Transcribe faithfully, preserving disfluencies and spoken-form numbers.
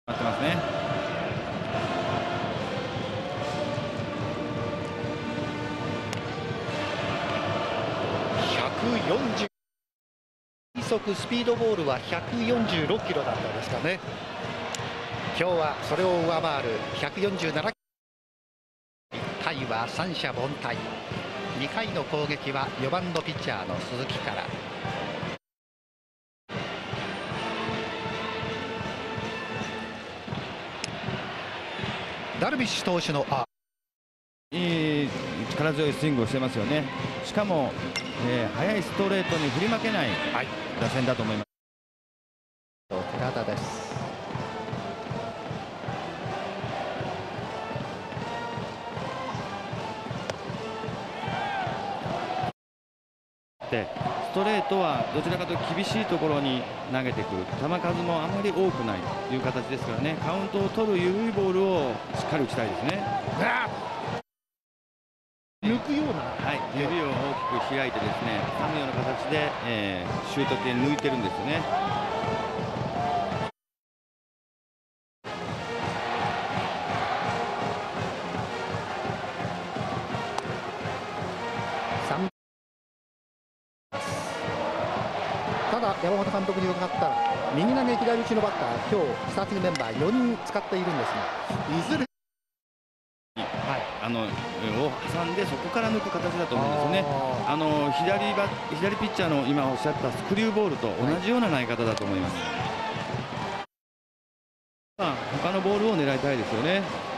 待ってますね。 ひゃくよんじゅう最速スピードボールはひゃくよんじゅうろっキロだったですかね。今日はそれを上回るひゃくよんじゅうななキロ。いっかいは三者凡退。にかいの攻撃はよばんのピッチャーの鈴木から。ダルビッシュ投手のあいい力強いスイングをしてますよね。しかも、えー、速いストレートに振り負けない打線だと思います。 寺田です。 でストレートはどちらかというと厳しいところに投げてくる、球数もあまり多くないという形ですからね、カウントを取る緩いボールをしっかり打ちたいですね。 抜くような、 はい、指を大きく開いてですね、挟むような形で、えー、シュート系抜いてるんですよね。 ただ山本監督に伺ったら右投げ左打ちのバッター、今日スターティングメンバーよにん使っているんですが、いずれはい、あのを挟んでそこから抜く形だと思うんですよね。あの左バ左ピッチャーの今おっしゃったスクリューボールと同じような投げ方だと思います。はい、まあ他のボールを狙いたいですよね。